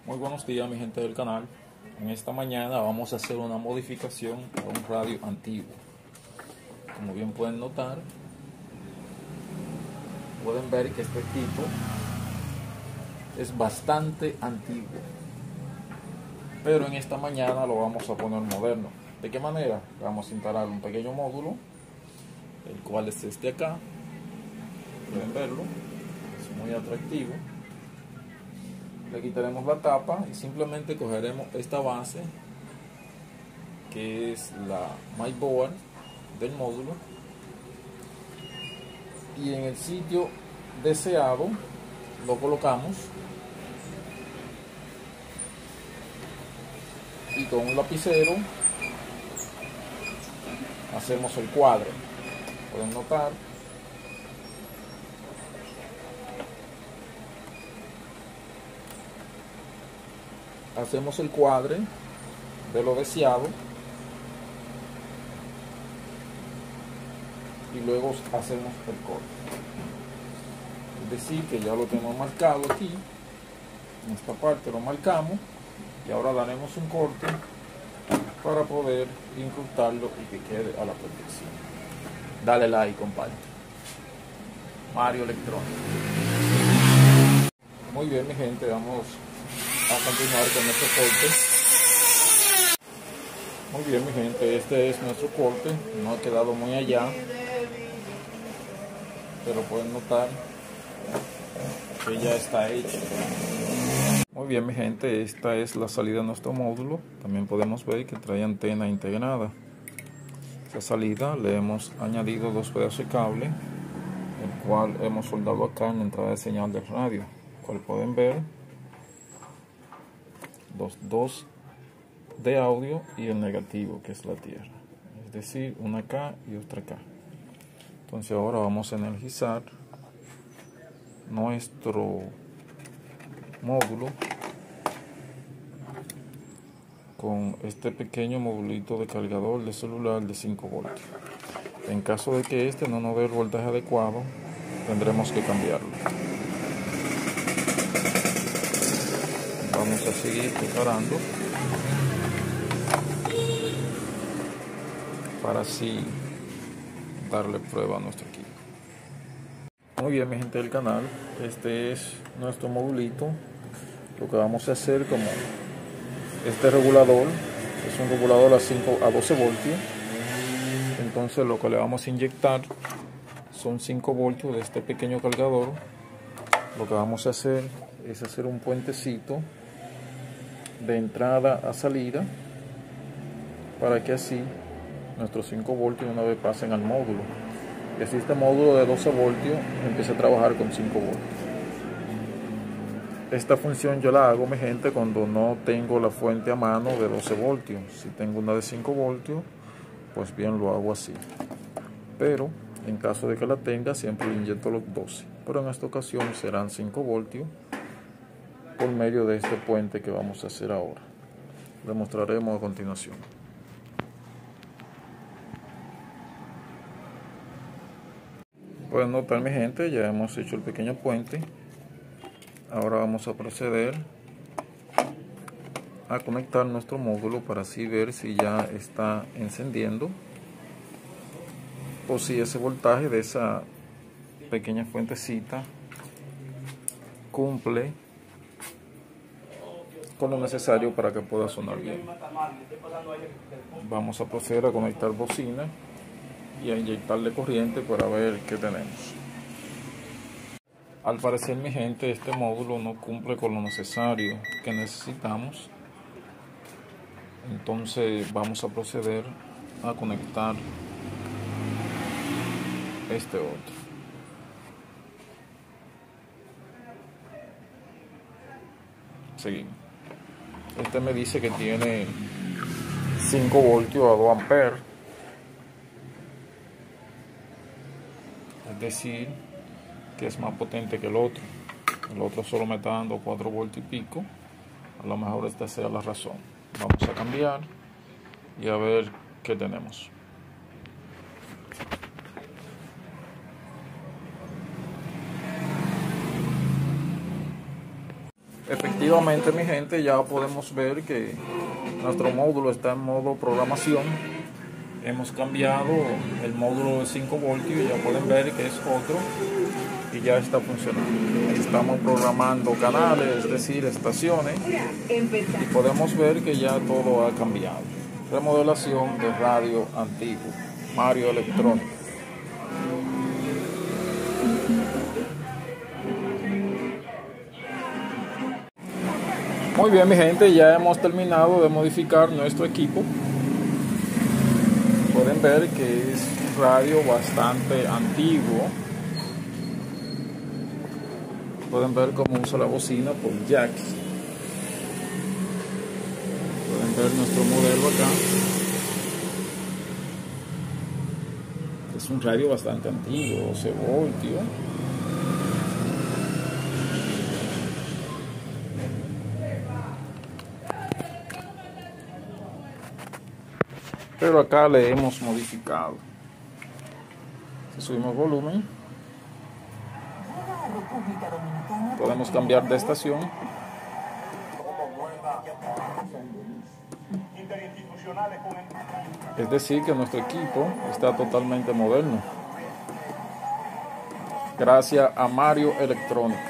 Muy buenos días, mi gente del canal. En esta mañana vamos a hacer una modificación a un radio antiguo. Como bien pueden notar, pueden ver que este equipo es bastante antiguo, pero en esta mañana lo vamos a poner moderno. ¿De qué manera? Vamos a instalar un pequeño módulo, el cual es este acá. Pueden verlo, es muy atractivo. Le quitaremos la tapa y simplemente cogeremos esta base, que es la MyBoard del módulo, y en el sitio deseado lo colocamos y con un lapicero hacemos el cuadro. Pueden notar hacemos el cuadre de lo deseado y luego hacemos el corte. Es decir, que ya lo tenemos marcado aquí, en esta parte lo marcamos y ahora daremos un corte para poder incrustarlo y que quede a la perfección. Dale like, comparte. Mario Electrónico. Muy bien, mi gente, vamos a continuar con nuestro corte. Muy bien, mi gente, este es nuestro corte. No ha quedado muy allá, pero pueden notar que ya está hecho. Muy bien, mi gente, esta es la salida de nuestro módulo. También podemos ver que trae antena integrada. Esta salida le hemos añadido dos pedazos de cable, el cual hemos soldado acá en la entrada de señal del radio, cual pueden ver los dos de audio y el negativo, que es la tierra, es decir, una acá y otra acá. Entonces ahora vamos a energizar nuestro módulo con este pequeño modulito de cargador de celular de 5 voltios. En caso de que este no nos dé el voltaje adecuado, tendremos que cambiarlo. Vamos a seguir preparando para así darle prueba a nuestro equipo. Muy bien, mi gente del canal, este es nuestro modulito. Lo que vamos a hacer, como este regulador es un regulador a 12 voltios, entonces lo que le vamos a inyectar son 5 voltios de este pequeño cargador. Lo que vamos a hacer es hacer un puentecito de entrada a salida para que así nuestros 5 voltios una vez pasen al módulo y así este módulo de 12 voltios empieza a trabajar con 5 voltios. Esta función yo la hago, mi gente, cuando no tengo la fuente a mano de 12 voltios. Si tengo una de 5 voltios, pues bien, lo hago así. Pero en caso de que la tenga, siempre le inyecto los 12. Pero en esta ocasión serán 5 voltios por medio de este puente que vamos a hacer ahora. Lo mostraremos a continuación. Pueden notar, mi gente, ya hemos hecho el pequeño puente. Ahora vamos a proceder a conectar nuestro módulo para así ver si ya está encendiendo o si ese voltaje de esa pequeña fuentecita cumple con lo necesario para que pueda sonar bien. Vamos a proceder a conectar bocina y a inyectarle corriente para ver qué tenemos. Al parecer, mi gente, este módulo no cumple con lo necesario que necesitamos. Entonces vamos a proceder a conectar este otro. Seguimos. Este me dice que tiene 5 voltios a 2 amperes. Es decir, que es más potente que el otro. El otro solo me está dando 4 voltios y pico. A lo mejor esta sea la razón. Vamos a cambiar y a ver qué tenemos. Efectivamente, mi gente, ya podemos ver que nuestro módulo está en modo programación. Hemos cambiado el módulo de 5 voltios, ya pueden ver que es otro y ya está funcionando. Estamos programando canales, es decir, estaciones, y podemos ver que ya todo ha cambiado. Remodelación de radio antiguo, Mario Electrónico. Muy bien, mi gente, ya hemos terminado de modificar nuestro equipo. Pueden ver que es un radio bastante antiguo. Pueden ver cómo usa la bocina por jacks. Pueden ver nuestro modelo acá. Es un radio bastante antiguo, 12 voltios. Pero acá le hemos modificado. Si subimos volumen, podemos cambiar de estación. Es decir, que nuestro equipo está totalmente moderno, gracias a Mario Electrónico.